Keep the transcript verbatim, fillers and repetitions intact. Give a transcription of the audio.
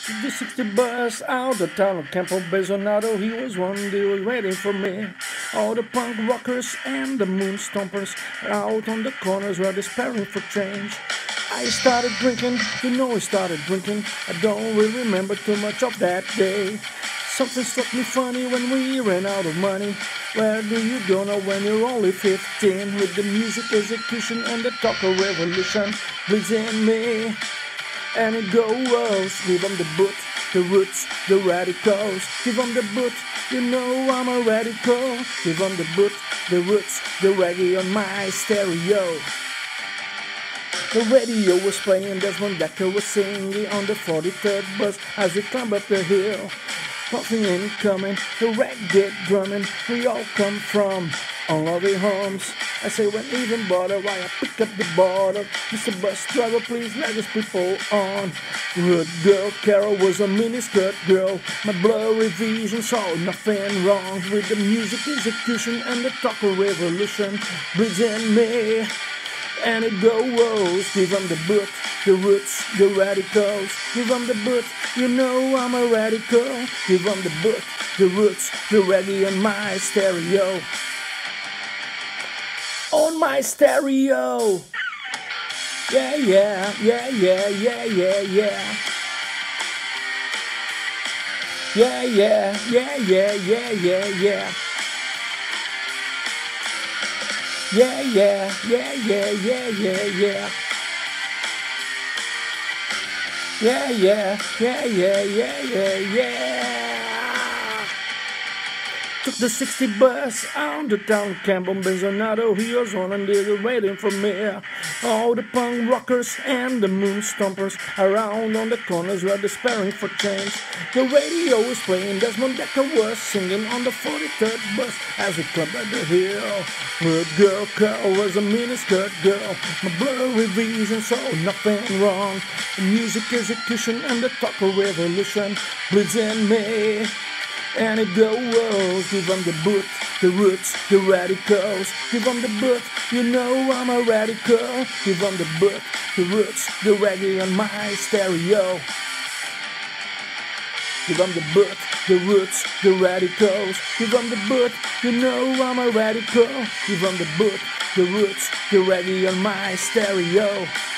The sixty bus out of town of Campo Besonado. He was one, they was waiting for me. All the punk rockers and the moon stompers are out on the corners where despairing for change. I started drinking, you know I started drinking. I don't really remember too much of that day. Something struck me funny when we ran out of money. Where do you go now when you're only fifteen? With the music execution and the talk of revolution bleeds in me. And it goes, give them the boot, the roots, the radicals. Give them the boot, you know I'm a radical. Give them the boot, the roots, the reggae on my stereo. The radio was playing, Desmond Dekker was singing on the forty-third bus as we climbed up the hill. Nothing incoming, the reggae drumming, we all come from unloving homes. I say when even bother, why I pick up the bottle. Mister Bus Driver, please let us people on. Good girl, Carol was a miniskirt girl. My blurry vision saw nothing wrong with the music execution and the talk of revolution breathes in me. And it goes, give them the boot, the roots, the radicals. Give them the boot, you know I'm a radical. Give them the boot, the roots, the reggae on my stereo. On my stereo. Yeah, yeah, yeah, yeah, yeah, yeah, yeah. Yeah, yeah, yeah, yeah, yeah, yeah, yeah. Yeah, yeah, yeah, yeah, yeah, yeah, yeah. Yeah, yeah, yeah, yeah, yeah, yeah, yeah. Took the sixty bus out to town, Campo Besonado. He was on and they were waiting for me. All the punk rockers and the moon stompers around on the corners were despairing for change. The radio was playing, Desmond Dekker was singing on the forty-third bus as we climbed up the hill. Good girl, Carol was a miniskirt girl. My blurry vision saw nothing wrong. The music execution and the talk of revolution bleeds in me. And it goes, give them the boot, the roots, the radicals. Give them the boot, you know I'm a radical. Give them the boot, the roots, the reggae on my stereo. Give them the boot, the roots, the radicals. Give them the boot, you know I'm a radical. Give them the boot, the roots, the reggae on my stereo.